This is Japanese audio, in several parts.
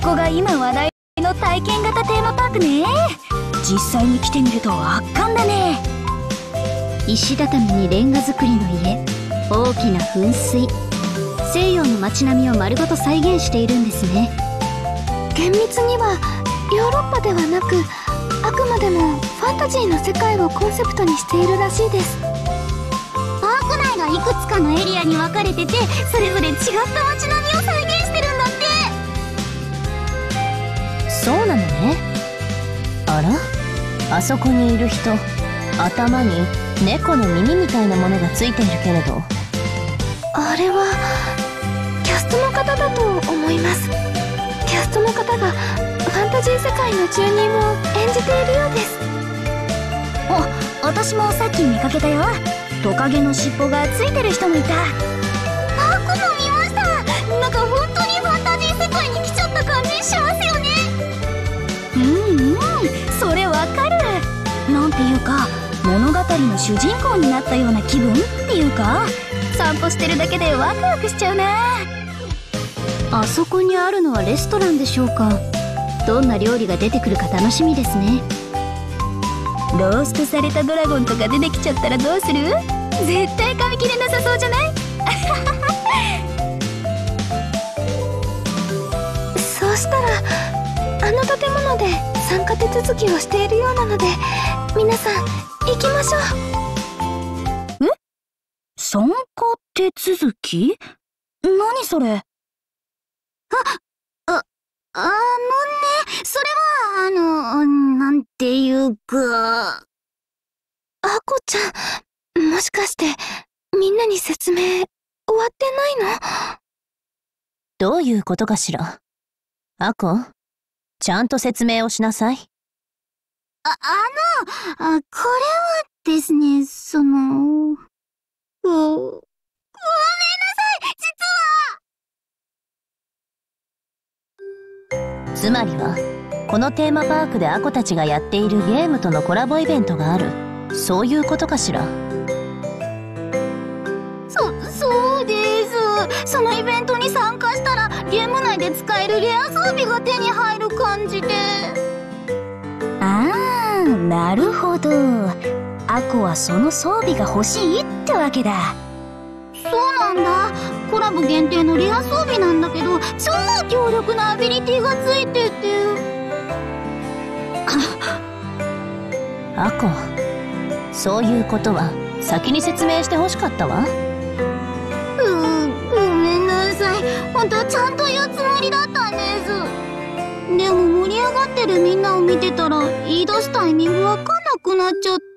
こが今話題の体験型テーマパークね。実際に来てみると圧巻だね。 石畳にレンガ造りの家、大きな噴水、西洋の街並みを丸ごと再現しているんですね。 厳密にはヨーロッパではなく、あくまでもファンタジーの世界をコンセプトにしているらしいです。 パーク内がいくつかのエリアに分かれてて、それぞれ違った街並みを再現してるんだって。 そうなのね。あら、あそこにいる人、頭に猫の耳みたいなものがついているけれど、 あれはキャストの方だと思います。キャストの方がファンタジー世界の住人を演じているようです。 お、私もさっき見かけたよ。トカゲの尻尾がついてる人もいた。 僕も見ました。なんか本当にファンタジー世界に来ちゃった感じしますよね。 それわかる。なんていうか、物語の主人公になったような気分っていうか、散歩してるだけでワクワクしちゃうな。 あそこにあるのはレストランでしょうか。どんな料理が出てくるか楽しみですね。 ローストされたドラゴンとか出てきちゃったらどうする？絶対噛み切れなさそうじゃない？ そうしたら、あの建物で参加手続きをしているようなので、皆さん行きましょう。 参加手続き？何それ？ それは、なんていうか。 あこちゃん、もしかして、みんなに説明、終わってないの？ どういうことかしら。アコ、ちゃんと説明をしなさい。 これはですね、ごめんなさい、 つまりは、このテーマパークでアコたちがやっているゲームとのコラボイベントがある。そういうことかしら。 そうです。そのイベントに参加したら、ゲーム内で使えるレア装備が手に入る感じで。 あー、なるほど。アコはその装備が欲しいってわけだ。 そうなんだ。コラボ限定のレア装備なんだけど、超強力なアビリティがついてて。 アコ、そういうことは先に説明してほしかったわ。 ごめんなさい。本当はちゃんと言うつもりだったんです。でも盛り上がってるみんなを見てたら、言い出すタイミングわかんなくなっちゃって。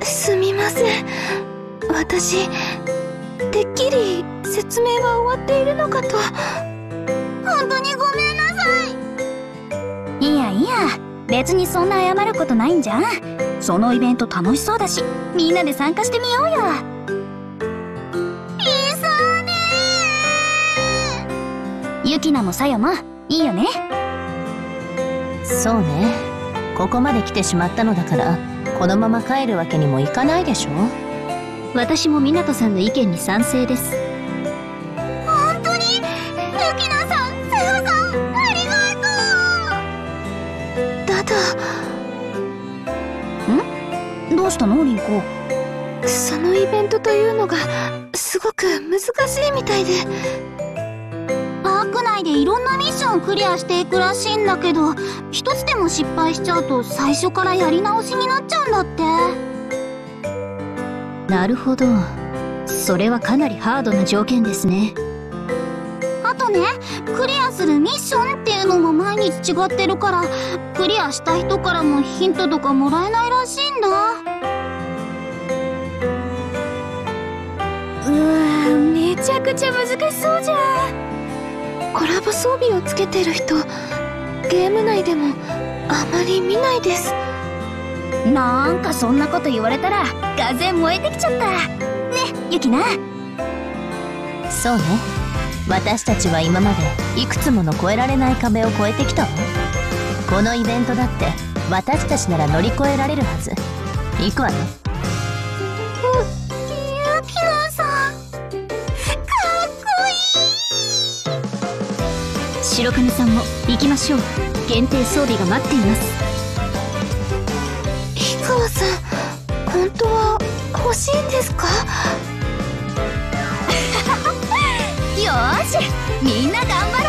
すみません。私、てっきり説明は終わっているのかと。 本当にごめんなさい。 いやいや、別にそんな謝ることないんじゃん。そのイベント楽しそうだし、みんなで参加してみようよ。ユキナもサヨもいいよね。 そうね。ここまで来てしまったのだから、このまま帰るわけにもいかないでしょ。 私も湊さんの意見に賛成です。 本当に？ユキナさん、サヨさん、ありがとう。 だだ。 どうしたのリンコ？ そのイベントというのがすごく難しいみたいで。 パーク内でいろんなミッションをクリアしていくらしいんだけど、一つでも失敗しちゃうと最初からやり直しになっちゃうんだって。 なるほど。それはかなりハードな条件ですね。 あとね、クリアするミッションっていうのも毎日違ってるから、クリアした人からもヒントとかもらえないらしいんだ。 めちゃくちゃ難しそうじゃん。コラボ装備をつけてる人、ゲーム内でもあまり見ないです。 なんかそんなこと言われたら、がぜ燃えてきちゃった。ね、ユキナ。 そうね。私たちは今までいくつもの越えられない壁を越えてきたわ。このイベントだって私たちなら乗り越えられるはず。行くわよ。 ユキナさん、かっこいい。 し白金さんも行きましょう。限定装備が待っています。 氷川さん、本当は欲しいんですか？ よーし、みんな頑張ろう。